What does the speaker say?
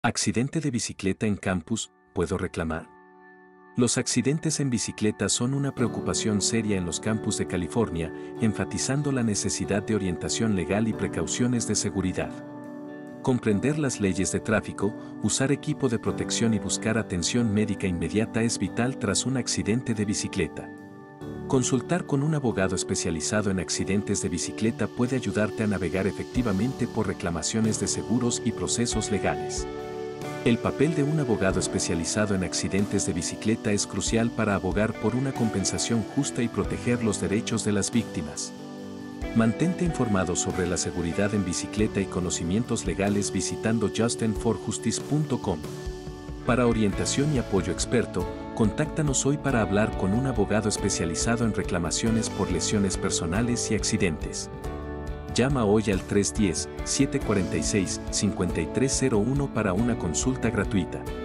Accidente de bicicleta en campus, ¿puedo reclamar? Los accidentes en bicicleta son una preocupación seria en los campus de California, enfatizando la necesidad de orientación legal y precauciones de seguridad. Comprender las leyes de tráfico, usar equipo de protección y buscar atención médica inmediata es vital tras un accidente de bicicleta. Consultar con un abogado especializado en accidentes de bicicleta puede ayudarte a navegar efectivamente por reclamaciones de seguros y procesos legales. El papel de un abogado especializado en accidentes de bicicleta es crucial para abogar por una compensación justa y proteger los derechos de las víctimas. Mantente informado sobre la seguridad en bicicleta y conocimientos legales visitando justinforjustice.com. Para orientación y apoyo experto, contáctanos hoy para hablar con un abogado especializado en reclamaciones por lesiones personales y accidentes. Llama hoy al 310-746-5301 para una consulta gratuita.